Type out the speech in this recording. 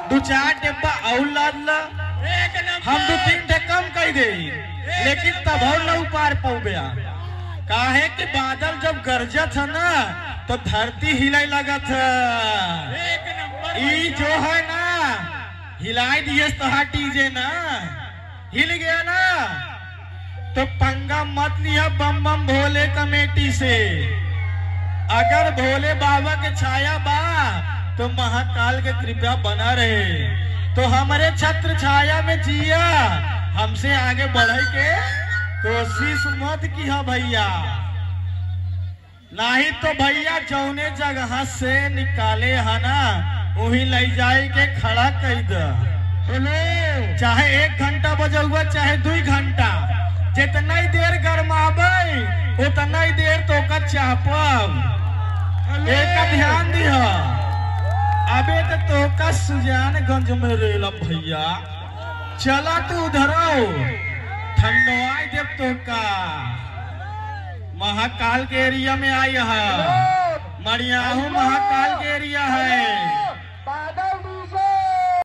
दो चार डिब्बा और लाद ला, हम दो तीन ठे कम कह दे, लेकिन तब और न उपार पाऊ गया। काहे कि बादल जब गरजत है ना तो धरती हिलाई लगत है। ई जो है ना हिलाई दिए तो डीजे ना हिल गया ना, तो पंगा मत लिया बम बम भोले कमेटी से। अगर भोले बाबा के छाया बा तो महाकाल के कृपा बना रहे, तो हमारे छत्र छाया में जिया, हमसे आगे बढ़े के कोशिश मत किया भैया, नहीं तो भैया जौने जगह से निकाले है ना वही ले जाए के खड़ा कर दे। चाहे 1 घंटा बजौआ चाहे 2 घंटा, जितना ही देर गरमाबे उतना ही देर तो का चापब। एक ध्यान दिया, अबे तो का सुजानगंज में रेला भैया, चला तू उधर ठंडवाई देव तो का महाकाल के एरिया में आई है, मरियाहू महाकाल के एरिया है।